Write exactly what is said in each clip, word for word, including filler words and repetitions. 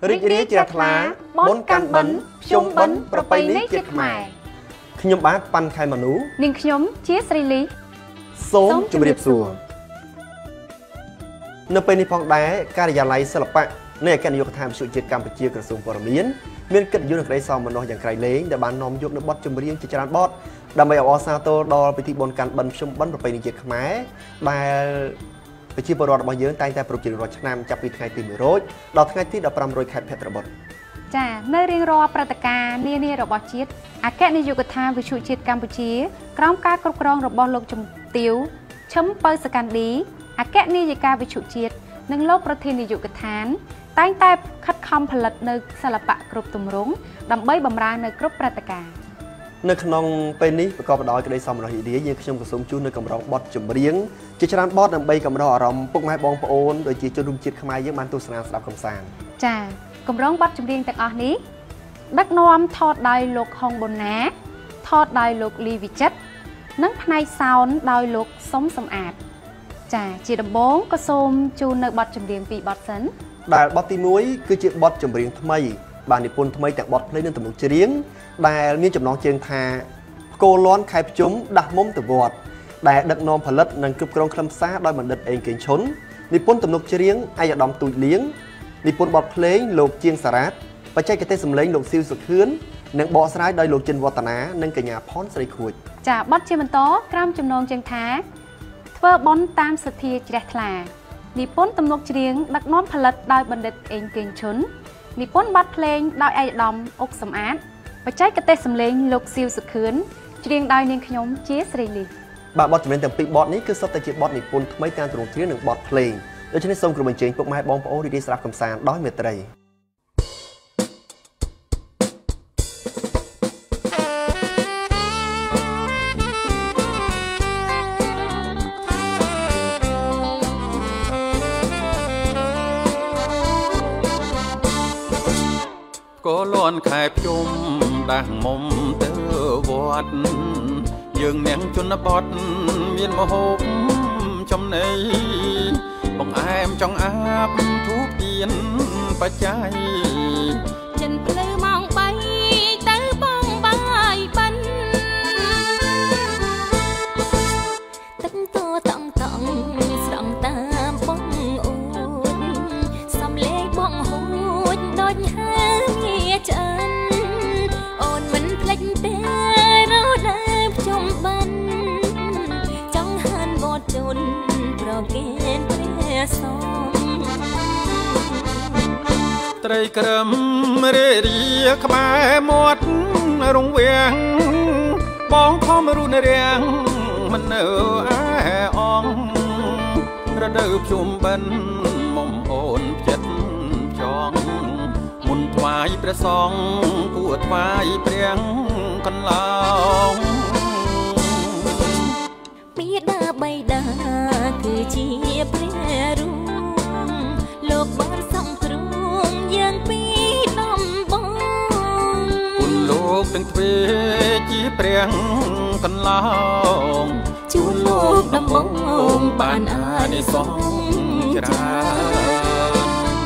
រីករាយជ្រះថ្លាបុណ្យកាន់បិណ្ឌភ្ជុំបិណ្ឌប្រពៃណីជាតិខ្មែរខ្ញុំបាទប៉ាន់ខែមនុនាងខ្ញុំជាស្រីលីសូមជម្រាបសួរនៅពេលនេះផងដែរការិយាល័យសិល្បៈនៃអគ្គនាយកដ្ឋានវិទ្យុជាតិកម្ពុជាក្រសួងព័ត៌មានមានកិត្តិយសនិងក្តីសោមនស្សយ៉ាងក្រៃលែងដែលបាននាំយកនៅបទចម្រៀងជាច្រើនបទដើម្បីអបអរសាទរដល់ពិធីបុណ្យកាន់បិណ្ឌភ្ជុំបិណ្ឌប្រពៃណីជាតិខ្មែរដែលប្រជាពលរដ្ឋរបស់យើងតែងតែប្រពៃរាល់ឆ្នាំចាប់ពីថ្ងៃទីមួយរោចដល់ថ្ងៃទីដប់ប្រាំរោចខែភទ្របទចានៅរៀងរាល់ព្រឹត្តិការណ៍នានារបស់ជាតិអគ្គនាយកដ្ឋានវិទ្យុជាតិកម្ពុជាក្រោមការគ្រប់គ្រងរបស់លោកជំទាវឈឹមពៅសកាន់ឌីអគ្គនាយិកាវិទ្យុជាតិនិងលោកប្រធាននាយកដ្ឋានតែងតែខិតខំផលិតនៅសិល្បៈគ្រប់ទម្រង់ដើម្បីបម្រើនៅគ្រប់ព្រឹត្តិការណ៍នៅក្នុងពេលនេះប្រកបដោយក្តីសោមនស្សរីករាយយើងខ្ញុំក៏សូមជូននៅកម្រងបទចម្រៀងជាច្រើនបទដើម្បីកម្រោះអារម្មណ៍ពុកម៉ែបងប្អូនដូចជាជនរួមជាតិខ្មែរយើងបានទស្សនាស្ដាប់កំសាន្តចាកម្រងបទចម្រៀងទាំងអស់នេះដឹកនាំថតដោយលោកហុងប៊ុនណាថតដោយលោកលីវិចិត្រនិងផ្នែកសោនដោយលោកសុំសំអាតចាជាដំបូងក៏សូមជូននៅបទចម្រៀងពីរបទសិនដែលបទទីមួយគឺជាបទចម្រៀងថ្មីបាននិពន្ធថ្មីទាំងបទភ្លេងនិងទំនុកច្រៀងដែលមានចំណងជើងថាផ្គរលាន់ខែភ្ជុំដាស់មុំទៅវត្តដែលដឹកនាំផលិតនិងគ្រប់គ្រងខ្លឹមសារដោយបណ្ឌិតអេងកេងឈុននិពន្ធទំនុកច្រៀងអាយដាមទូចលៀងនិពន្ធបទភ្លេងលោកជាងសារ៉ាតបច្ចេកទេសសម្លេងលោកស៊ីវសុខឿននិងបកស្រាយដោយលោកចិនវឌ្ឍនានិងកញ្ញាផនស្រីខួចចាបទជាបន្តក្រោមចំណងជើងថាធ្វើបន់តាមសទ្ធាជ្រះថ្លានិពន្ធទំនុកច្រៀងដឹកនាំផលិតដោយបណ្ឌិតអេងកេងឈុននិពន្ធបទភ្លេងដោយអាយដាមអុកសំអាតបច្ចេកទេសសម្លេងលោកស៊ីវសុខឿនច្រៀងដោយនាងខ្ញុំជាស្រីលីបាទបទចម្រៀងទាំងពីរបទនេះគឺសុទ្ធតែជាបទនិពន្ធថ្មីតាមទម្រង់ច្រៀងនិងបទភ្លេងដូច្នេះសូមគោរពអញ្ជើញពុកម៉ែបងប្អូនរីករាយស្ដាប់កំសាន្តដោយមេត្រីក៏លន់ខែភ្ជុំដាស់មុំទៅវត្តយើងនាងជនបទមានមហូបចំណីបង្អែមចង់អាបធូបទៀនបច្ច័យចិនភ្លឺម៉ោងបីទៅបងបាយបិណ្ឌទឹកតតងតងស្រង់តាមបងអូនសំលេងបងហួចដូចហើចិនអូនមិនភ្លេចទេរដើមភ្ជុំបិណ្ឌចង់ហានបត់ជូនប្រកេនព្រះសូមត្រីក្រឹមរេរាក្បែរមាត់រងវាំងបងខំរុនរាំងមិននៅអែអងរដូវភ្ជុំបិណ្ឌមុំអូនចិត្តចង់មុនថ្វាយព្រះសង្ឃគួរថ្វាយព្រះកន្លងពីដាបៃតាគឺជាព្រះរូបលោកបានសង្គ្រោះយើងពីដំបងគុណលោកទាំងទ្វេជាព្រះកន្លងជួនលោកដំបងបានអានិសង្ឃច្រើន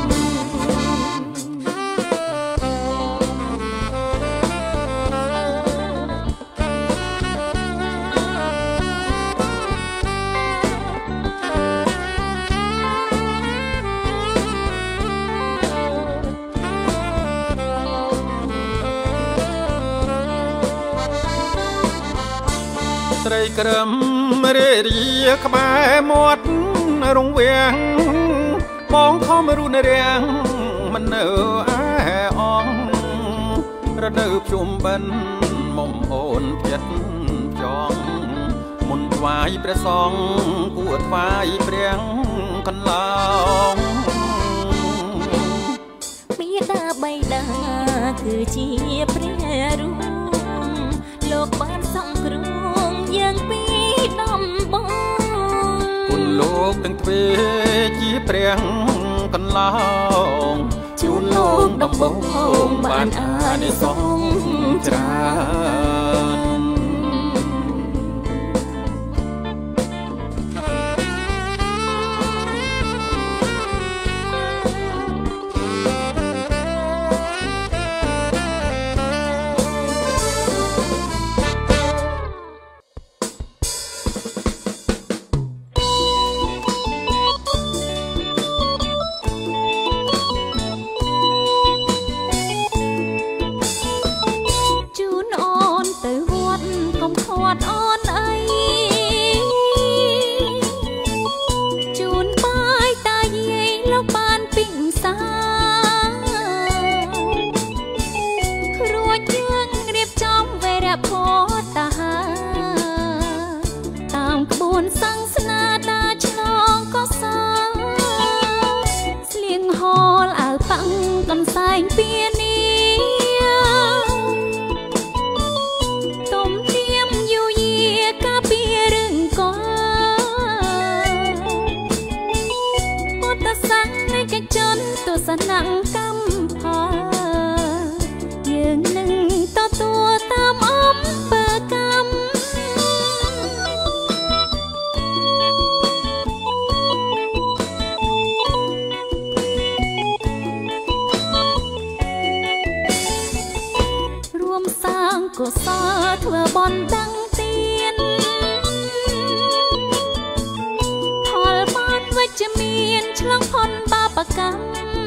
ត្រីក្រឹមរេរាក្បែរមាត់រងវាំងបងខំរុនរាំងមិននៅអែអងរដូវភ្ជុំបិណ្ឌមុំអូនចិត្តចង់មុនថ្វាយព្រះសង្ឃគួរថ្វាយព្រះកន្លងពីដាបៃតាគឺជាព្រះរូបលោកបានសង្គ្រោះយើងពីដំបងគុណលោកទាំងទ្វេជាព្រះកន្លងជួនលោកដំបងបានអានិសង្ឃច្រើនลำสายเปียนี้ต้มเทียมอยู่เยียกะเปียรึงก่อนโอตะสังในกะจนตัวสนังกำพายืนหนึ่งต่อตัวตามอ้อมเปิดกำก็ซาเถื่อบอลดังเตียนพอลบ้านว่าจะเมียนฉลองพรบาปกรรม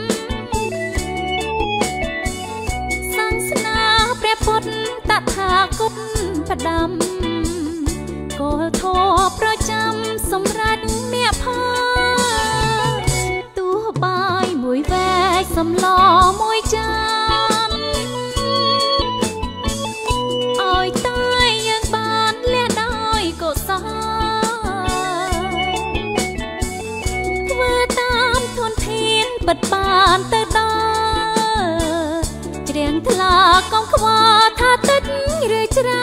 สังสนาแปรปดตะทากุดประดำก็โทประจำสมรัตเมียพาตัวบายมวยแวกสำล้อมวยจานบัดบานแต่ดอเจียงทลากองขวาท่าตึ๊ดเรื่อยจรา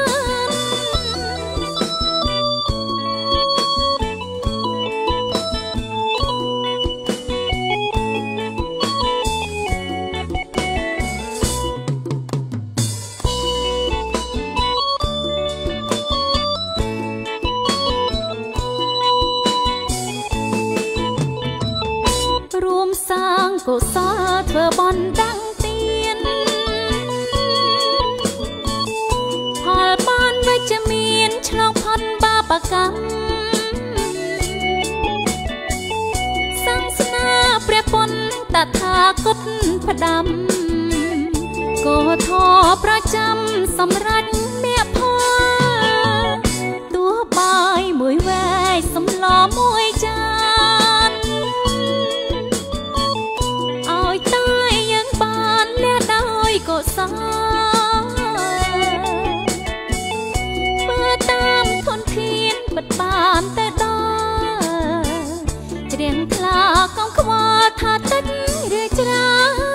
ก็ซาเธอบอลดังเตียนพอลบ้านไว้จะเมียนฉลองพันบาปกรรมสังสนาเปรียบปนตะทากดผดำก็ทอประจำสำรัตเมียพาตัวบายมวยแวกสำล้อมวยจานก็ซาเมื่อตามทนเทียนบัดบานแต่ดอจะเรียงทลากองขวาท่าตึ๊ดเรื่อยจรา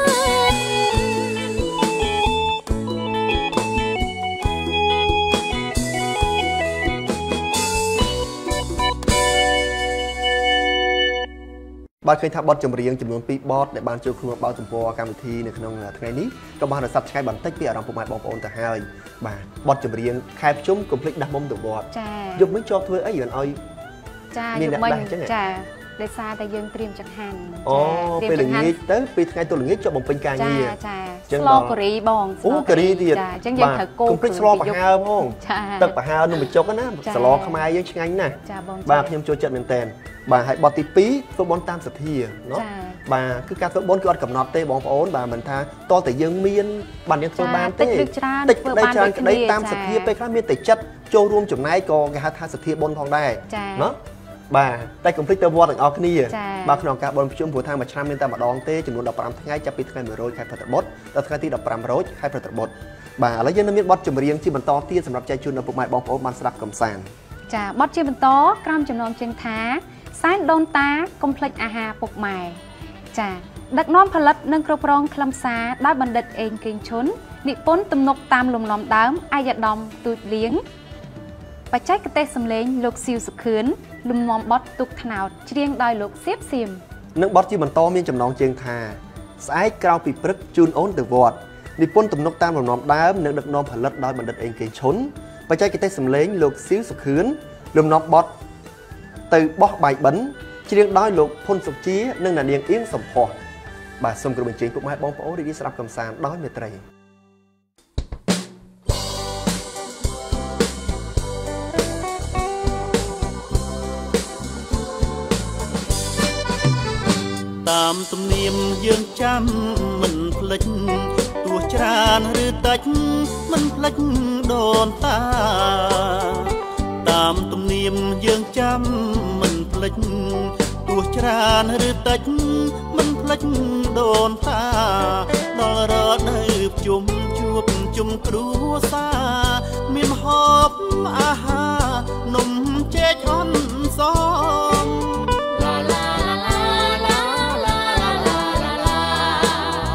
บ้านเคยทำบอสจำเรียงจำนวนปีบอสในบ้านเจ้าคุณบ้านจุ่มโปการบันทีในขนมไงนี้ก็บ้านเราสับใช้บันทึกเปียรำผมหมายบอลโอนแต่ให้บ้านบอสจำเรียงใครชุ่มคอมพลีทดับมุมตัวบอสยกไม่ชอบเธอไอ้เหยื่ออ้อยจ้ายกไม่จ้าได้ซาแต่ยังเตรียมจังหันอ๋อเป็นอย่างนี้เต้ปีไงตัวอย่างนี้จะบ่งเป็นการเงียจ้าจ้าสโลกรีบองโอ้กรีดีจ้าจังยังถักโก้คอมพลีทสโลปะฮาพ่องตึกปะฮาหนุ่มจกกันนะสโลขมายยังไงนะบ้านขยมโจจัดเมนเตนบ้านให้บอติปีฟุตบอลตามสัตย์เนาะบ้านคือการฟุตบอลคืออัดกับน็อตเต้บอลโอนบ้านมันท่าต่อแต่ยังมีนบ้านยังตัวบ้านเต้ติดได้จานได้ตามสัตย์ไปครับมีแต่จัดโจรวมจุดไหนก็การหาทางสัตย์บอลทองได้เนาะบ้าแต่คอมพลีทเตอร์วอร์ต่างออกนี่บ้าขนมการบอลประชุมผู้ทางมาชามเมียนตามาดองเต้จำนวนดับปรามทั้งไงจะปิดทั้งไงเมื่อโรยใครผลิตบดแล้วทั้งที่ดับปรามโรยใครผลิตบดบ้าแล้วยังน้ำมีบอสจำเรียงที่มันต่อที่สำหรับใจชุนเอาปุ่มไม้บอลโอนมันสลับกำซันจ้าบอสที่มันต่อกล้ามจำนวนเชียงท้าสายโดนตาคอมพลีทอาหารปกไม้จ้าดักน้อมผลิตนึ่งกระปรองคลำซาได้บันเด็ดเองเก่งชนนิปนตุ่มนกตามลมล้อมดามอายดอมตูดเลี้ยงปัจจัยกระเตสำเร็จลูกซิวสุขืนลุมมอมบอสตุกถนาวเชียงได้ลูกเสียบซิมนึกบอสที่มันโตมีจำนองเชียงทาสายกราวปีปรึกจูนโอนเดวอดนิปนตุ่มนกตามลมล้อมดามนึกดักน้อมผลิตได้บันเด็ดเองเก่งชนปัจจัยกระเตสำเร็จลูกซิวสุขืนลุมน้องบอสtừ bó bài bẩn chỉ riêng đói lục phun sụp chí nên là điền yến sầm phò bà xung của mình chuyện cũng hai bóng phố đi đi sập cầm sàn đói mệt rầy tam tâm niệm dương chăm mình phịch tua tràn rư tách mình phịch đồn ta tam tâm niệm dương chăm mình phịch tua tràn rư tách mình phịch đồn ta đo rỡ nơi chum chup chum cửu xa miền họp a ha nồng chết on xóm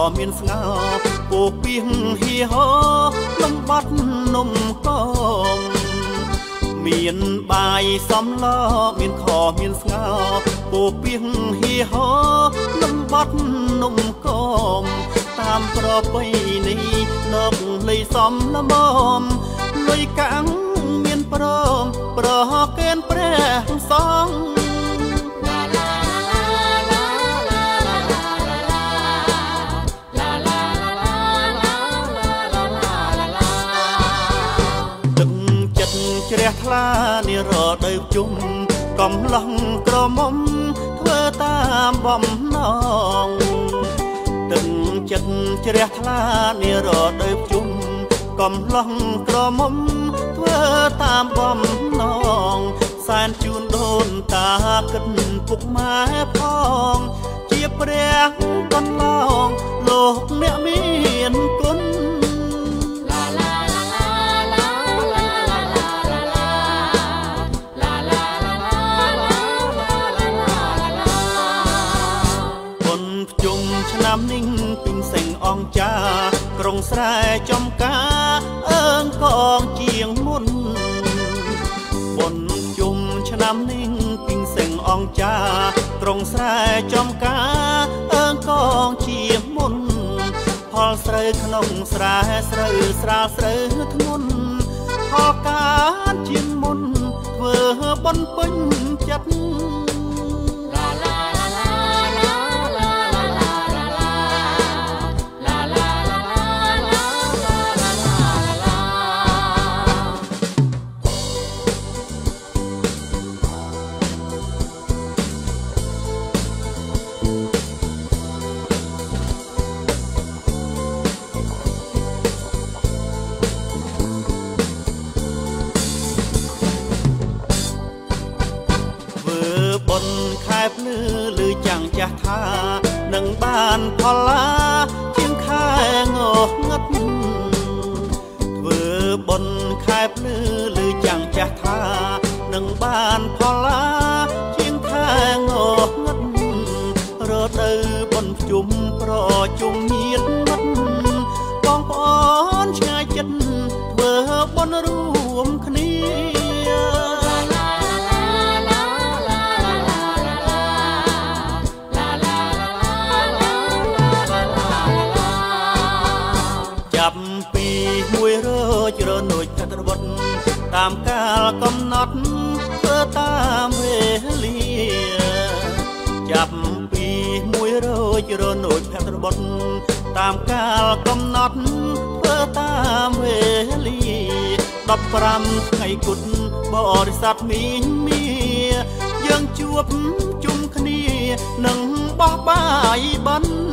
មានស្ងោពោពីងហៀហលំបាត់នំកងមានបាយសំឡមានខមានស្ងោពោពីងហៀហលំបាត់នំកងតាមប្រពៃណីលោកលីសំល្មមលុយកាំងមានព្រមប្រកេនព្រះសង្ឃជ្រះថ្លានារដូវជុំកំឡោះក្រមុំធ្វើតាមបំណងទឹកចិត្តជ្រះថ្លានារដូវជុំកំឡោះក្រមុំធ្វើតាមបំណងសែនជូនដូនតាគិតពុកម៉ែផងជាព្រះកន្លងលោកអ្នកមានគុណឆ្នាំninhពីងសេងអងចាក្រុងស្រែចំការអើងកងជាងមុនបុណ្យជុំឆ្នាំninhពីងសេងអងចាក្រុងស្រែចំការអើងកងជាងមុនផលស្រូវក្នុងស្រែស្រូវស្រាលស្រូវធ្ងន់ផលការជាងមុនធ្វើបុណ្យពេញចិត្តខែភ្លឺឮចាំងចាស់ថានឹងបានផលឡាជាងខែងងឹតធ្វើបុណ្យខែភ្លឺឮចាំងចាស់ថានឹងបានផលឡាជាងខែងងឹតរដូវបុណ្យជុំប្រជុំញាតិមិត្តបងប្អូនឆ្ងាយចិត្តធ្វើបុណ្យរួមគ្នាមួយរយរនួចកាត់របត់តាមកាលកំណត់ធ្វើតាមវេលាចាប់ពីមួយរយរនួចកាត់របត់តាមកាលកំណត់ធ្វើតាមវេលាដប់ប្រាំថ្ងៃគុតបរិស័ទមីងមាយើងជួបជុំគ្នានឹងបោះបាយបិណ្ឌ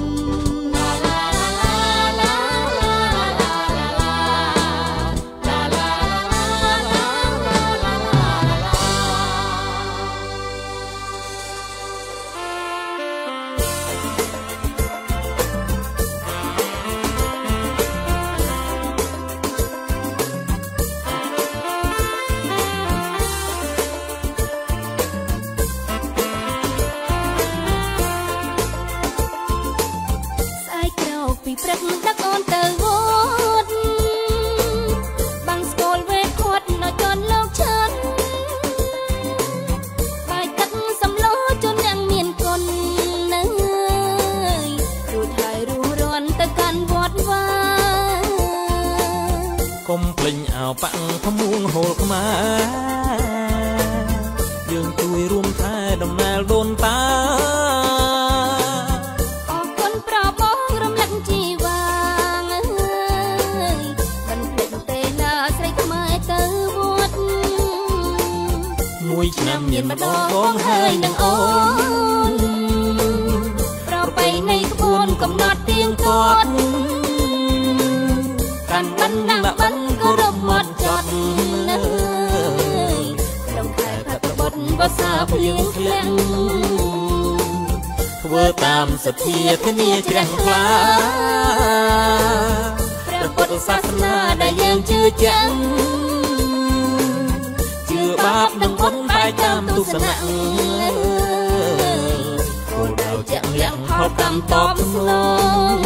ព្រឹកដឹកអូនទៅវត្តបាំងស្គាល់វេគាត់នៅជន់លោកឈិនបាយទឹកសំឡូជូនអ្នកមានគុណនៅរួចហើយរស់រាន់ទៅកាន់វត្តវាកុំភ្លេចអោប៉ាំងភមួងហូលខ្មែរយើងជួយរួមថែដំណើរដូនតាឆ្នាំមានម្ដងបងហើយនឹងអូនប្រពៃណីក្បួនកំណត់ទៀងទាត់កាន់បិណ្ឌដាក់បិណ្ឌគោរពមាត់ចត់ក្នុងខែផាត់បុត្រវស្សាភ្លៀងធ្លាក់ធ្វើតាមសទ្ធាធានាជ្រះថ្លាព្រះពុទ្ធសាសនាដែលយើងជឿជាក់បាបនឹងបុណ្យបែកតាមទស្សនៈគោលដៅជាក់លាក់ផលកម្មតបស្លង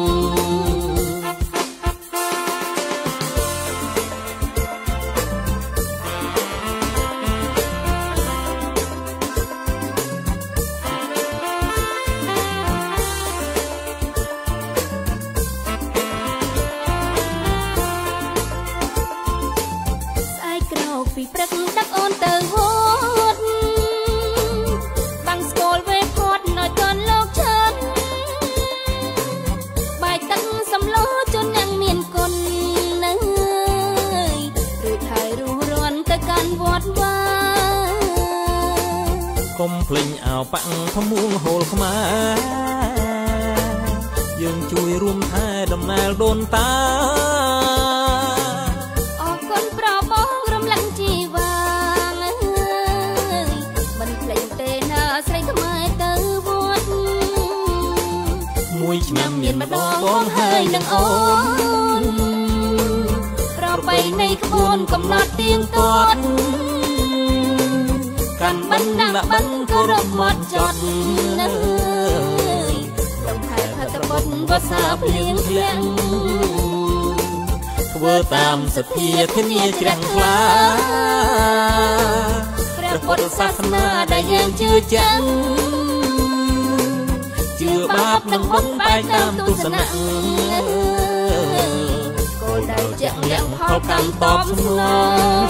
ពីព្រឹកដឹកអូនទៅវត្តបាំងស្គាល់វេផតនៅកនលោកឈិនបាយទឹកសម្លជន់យ៉ាងមានគុណនៅរួចហើយរស់រាន់ទៅកាន់វត្តវាកុំភ្លេងអោប៉ាំងធំមួងហូលខ្មែរយើងជួយរួមថែដំណើរដូនតាមួយឆ្នាំមានម្ដងបងហើយនឹងអូនប្រពៃណីក្បួនកំណត់ទៀងទាត់កាន់បណ្ដាបិណ្ឌគោរពមាត់ចត់នៅដងខែផតបុតវស្សាភ្លៀងធ្លាក់ធ្វើតាមសទ្ធាធានាជ្រះថ្លាព្រះពុទ្ធសាសនាដែលយើងជឿជាក់ជឿបាបនឹងបំបែកតាមទស្សនៈគោលដៅជាក់លាក់ផលកម្មតបស្នង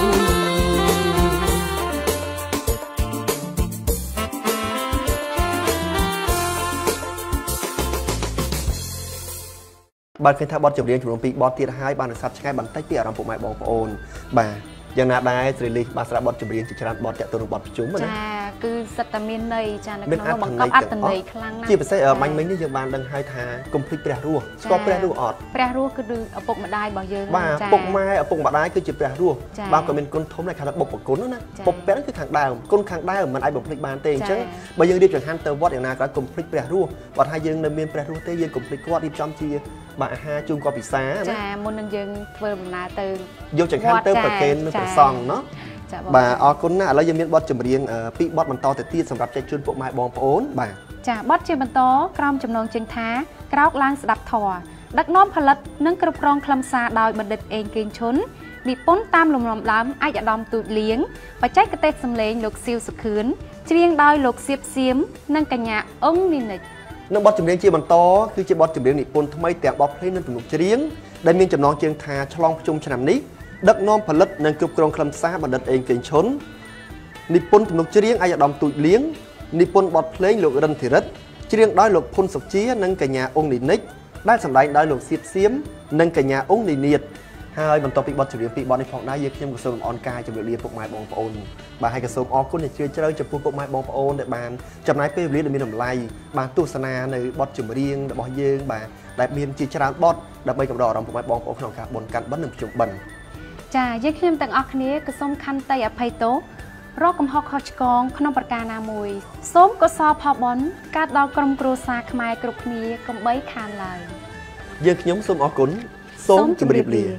បាទឃើញថាបទចម្រៀងចំនួនពីរបទទៀតហើយបានរសាត់ឆ្ងាយបន្តិចពីអារម្មណ៍ពុកម៉ែបងប្អូនបាទយ៉ាងណាដែរស្រីលីបានស្ដាប់បទចម្រៀងជាច្រើនបទតាក់ទងនឹងបទប្រជុំណាចាគឺសិតតែមានន័យចានៅក្នុងបង្កប់អត្ថន័យខ្លាំងណាស់ជាពិសេសបាញ់មិញនេះយើងបានដឹងហើយថាកុំភ្លេចព្រះរស់ស្គាល់ព្រះរស់អត់ព្រះរស់គឺឪពុកម្ដាយរបស់យើងបាទឪពុកម៉ែឪពុកម្ដាយគឺជាព្រះរស់បាទក៏មានគុណធំដែរគេថាបុព្វគុណណាពុកព្រះគឺខាងដើមគុណខាងដើមមិនអាចបំភ្លេចបានទេអញ្ចឹងបើយើងរៀបចង្ហាន់ទៅវត្តយ៉ាងណាក៏កុំភ្លេចព្រះរស់បើថាយើងនៅមានព្រះរស់ទេយើងកុំភ្លេចគាត់រៀបចំជាបាទអាហារជូនគាត់ពិសាណាចាមុននឹងយើងធ្វើដំណើរទៅយកចង្ហាន់ទៅប្រគេននឹងព្រះសង្ឃเนาะបាទអរគុណណាស់ឥឡូវយើងមានបទចម្រៀងពីរបទបន្តទៅទៀតសម្រាប់ចែកជូនពុកម៉ែបងប្អូនបាទចាបទជាបន្តក្រោមចំណងជើងថាក្រោកឡើងស្ដាប់ធម៌ដឹកនាំផលិតនិងគ្រប់គ្រងខ្លឹមសារដោយបណ្ឌិតអេងកេងឈុននិពន្ធតាមលំនាំដើមឯកឧត្តមទូចលៀងបច្ចេកទេសសម្លេងលោកសៀវសុខឿនច្រៀងដោយលោកសៀបសៀមនិងកញ្ញាអ៊ុងនីនិចនៅបទចម្រៀងជាបន្តគឺជាបទចម្រៀងនិពន្ធថ្មីទាំងបទភ្លេងនិងទំនុកច្រៀងដែលមានចំណងជើងថាឆ្លងភ្ជុំឆ្នាំនេះដឹកនាំផលិតនិងគ្រប់គ្រងខ្លឹមសារបណ្ឌិតអេងកេងឈុននិពន្ធទំនុកច្រៀងឯកឧត្តមទូចលៀងនិពន្ធបទភ្លេងលោករិនធីរិតច្រៀងដោយលោកភុនសុជានិងកញ្ញាអ៊ុងនីនិចដែលសម្ដែងដោយលោកសៀបសៀមនិងកញ្ញាអ៊ុងនីនិចហើយបន្ទាប់ពីបទចម្រៀងពីបទនេះផងដែរយើងខ្ញុំក៏សូមអរកាយជម្រាបលាពុកម៉ែបងប្អូនបាទហើយក៏សូមអរគុណជាជ្រាលជ្រៅចំពោះពុកម៉ែបងប្អូនដែលបានចំណាយពេលវេលាដ៏មានតម្លៃបានទស្សនានៅបទចម្រៀងរបស់យើងបាទដែលមានជាច្រើនបទដើម្បីកំដរអារម្មណ៍ពុកម៉ែបងប្អូនក្នុងការបុណ្យកាន់បិណ្ឌនិងប្រជុំបិណ្ឌចាយើងខ្ញុំទាំងអស់គ្នាក៏សូមខន្តីអភ័យទោសរកកំហុសខុសឆ្គងក្នុងប្រការណាមួយសូមកុសលផលបុណ្យកើតដល់ក្រុមគ្រួសារខ្មែរគ្រប់គ្នាកុំបីខានឡើយយើងខ្ញុំសូមអរគុណសូមជម្រាបលា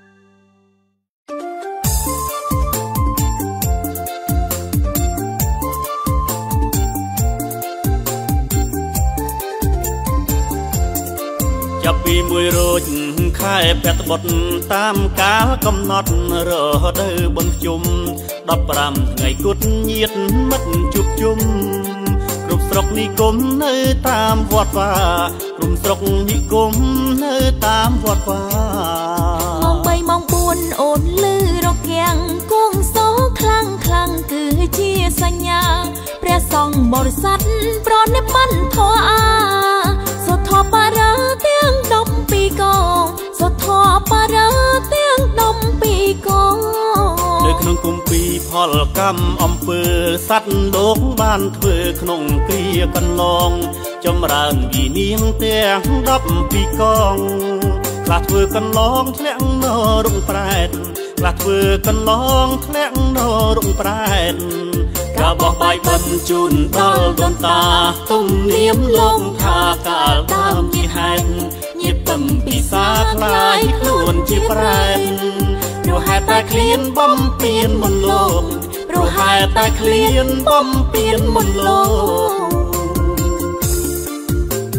ចាប់ពីមួយរោចខែពេទ្យបុត្រតាមកាលកំណត់រដូវបុណ្យជុំដប់ប្រាំថ្ងៃគត់ញាតមិត្តជួបជុំគ្រប់ស្រុកនិគមនៅតាមវត្តវាក្រុមស្រុកនិគមនៅតាមវត្តវាម៉ោងបីម៉ោងបួនអូនលឺរគាំងគួងសោខ្លាំងខ្លាំងគឺជាសញ្ញាព្រះសង្ឃបរិស័ទប្រនិព្វានធម៌អាសុធបរាទាំងដប់ពីកងសុធបរាទាំងដប់ពីកងនៅក្នុងគុំពីផលកម្មអំពើសត្វលោកបានធ្វើក្នុងគ្រាកន្លងចម្រើនវិនាងទាំងដប់ពីកងខ្លះធ្វើកន្លងធ្លាក់នៅរងប្រែតខ្លះធ្វើកន្លងធ្លាក់នៅរងប្រែតការបោះបាយបិណ្ឌជូនដល់ដូនតាទំនៀមលោកថាកាលដើមជាហេតុញាតិទំពិសាខ្លាយខ្លួនជាប្រែតព្រោះហេតុតែឃ្លានបំពេញមុនលោកព្រោះហេតុតែឃ្លានបំពេញមុនលោក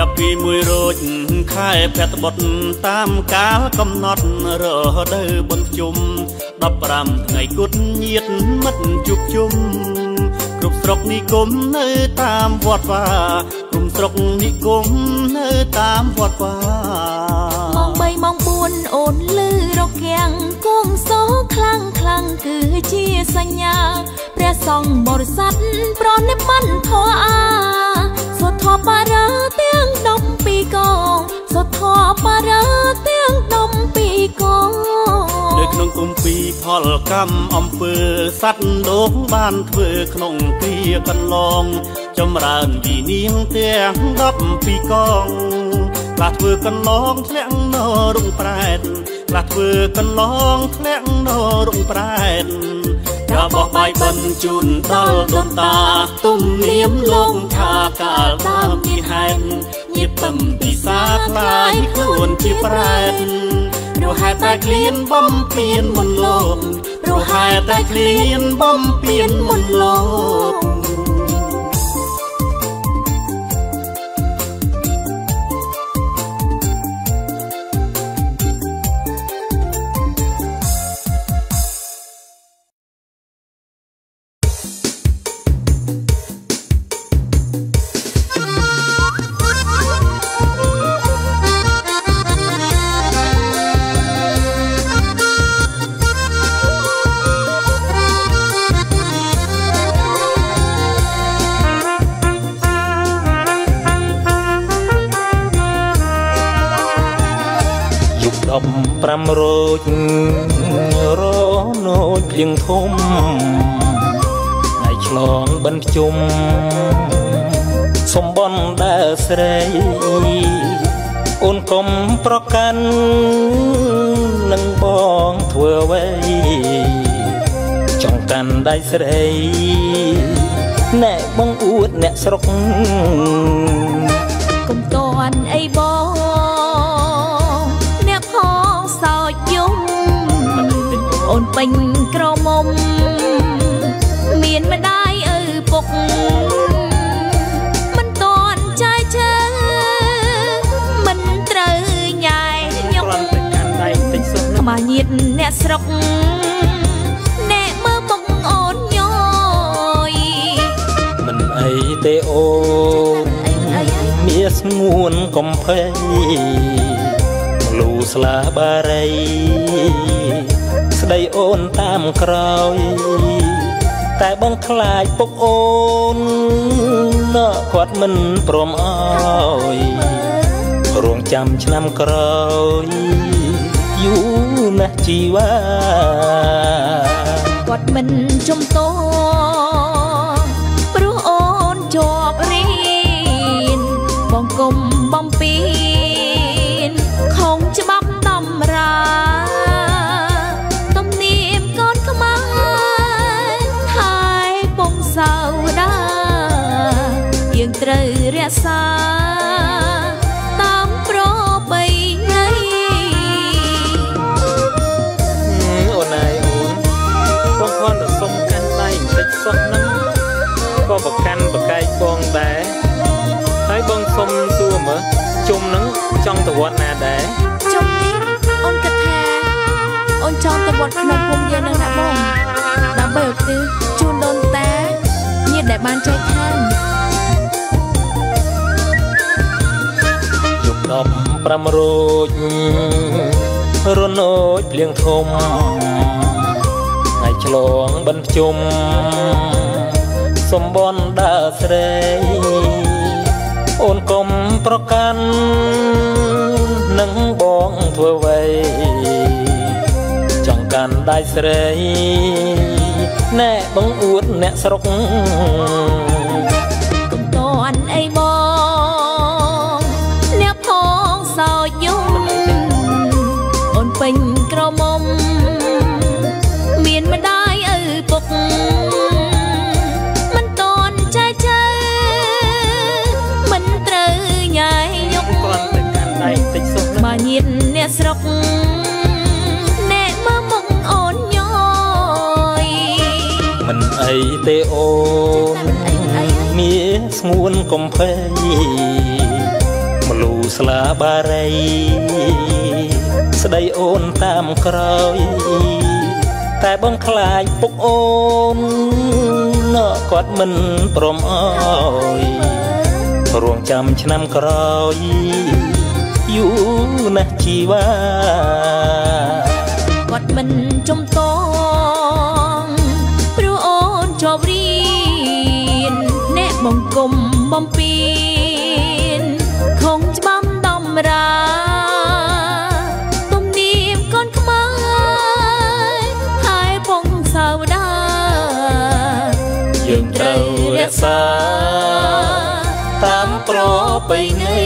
ពីមួយរោចខែភទ្របត់តាមកាលកំណត់រដូវបុណ្យជុំដប់ប្រាំថ្ងៃគុតញាតមិត្តជួបជុំគ្រប់ស្រុកនិគមនៅតាមវត្តវាគុំស្រុកនិគមនៅតាមវត្តវាម៉ោងបីម៉ោងបួនអូនលឺរគាំងគង់សោខ្លាំងខ្លាំងគឺជាសញ្ញាព្រះសង្ឃបរិស័ទប្រនិព្វានធម៌អាសុធបារាទាំងដប់ពីកងសុធបារាទាំងដប់ពីកងនៅក្នុងគុំពីផលកម្មអំពើសត្វលោកបានធ្វើក្នុងគ្រាកន្លងចម្រើនវិនាងទាំងដប់ពីកងខ្លះធ្វើកន្លងធ្លាក់នៅរងប្រែតខ្លះធ្វើកន្លងធ្លាក់នៅរងប្រែតការបោះបាយបិណ្ឌជូនដល់ដូនតាទុំនាមលងថាកាលដើមពីហេតុញាតពំពិសាខ្លាយខ្លួនជាប្រែតព្រោះហេតុតែឃ្លានបំពេញមុនលោកព្រោះហេតុតែឃ្លានបំពេញមុនលោកប្រាំរោចរណូចលៀងធំថ្ងៃឆ្លងបិណ្ឌជុំសំបនដើស្រីអូនកុំប្រកាន់នឹងបងធ្វើអ្វីចង់កាន់ដៃស្រីណែបងអួតអ្នកស្រុកកុំតន់អីបងអូនពេញក្រមុំមានម្ដាយឪពុកមិនតន់ចាយជើមិនត្រូវញ៉ែញុកខ្មាស់ញាតអ្នកស្រុកអ្នកមើលមុខអូនញយមិនអីទេអូនមានស្ងួនកំភៃលូស្លាបារីស្ដីអូនតាមក្រោយតែបងខ្លាចពុកអូនណ៎គាត់មិនព្រមអើយរងចាំឆ្នាំក្រោយយូរណាស់ជីវ៉ាគាត់មិនជំទោព្រោះអូនជាប់រៀនបងគុំបំពេញខំច្បាប់តម្រាយើងត្រូវរក្សាតាមប្របីថ្ងៃអូនឯងអូនបងគាត់ទៅសុំកាន់ដៃបន្តិចសោះហ្នឹងក៏ប្រកាន់ប្រកែកបងដែរហើយបងសុំសួរមើលជុំហ្នឹងចង់ទៅវត្តណាដែរជុំនេះអូនគិតថាអូនចង់ទៅវត្តក្នុងភូមិយើងនឹងណាបងដើម្បីឧទ្ទិសជូនដូនតាញាតិដែលបានចែកឋានដប់ប្រាំរោចរណូចលៀងធំថ្ងៃឆ្លងបិណ្ឌជុំសំបនដើស្រីអូនកុំប្រកាន់នឹងបងធ្វើអ្វីចង់កាន់ដៃស្រីណែបងអួតអ្នកស្រុកកុំតន់អីបងអ្នកផងសោយយំអូនពេញក្រមុំមានម្ដាយឪពុកមិនតន់ចែកជើមិនត្រូវញ៉ាយញុកគ្រាន់តែកាន់ដៃតិចសុខមកញាតអ្នកស្រុកអ្នកមើលមុខអូនញយមិនអីទេអូនមានស្ងួនកុំភ័យมลูสลาบารีស្ដីអូនតាមក្រោយតែបងខ្លាចពុកអូនគាត់មិនព្រមអើយរងចាំឆ្នាំក្រោយយូរណាស់ជីវ៉ាគាត់មិនចំតងព្រោះអូនជាប់រៀនអ្នកបង្គុំបំពេញខំច្បាំដំរាទំនៀមកូនខ្មែរហើយពងសាវតាយើងត្រូវរក្សាតាមប្រពៃណី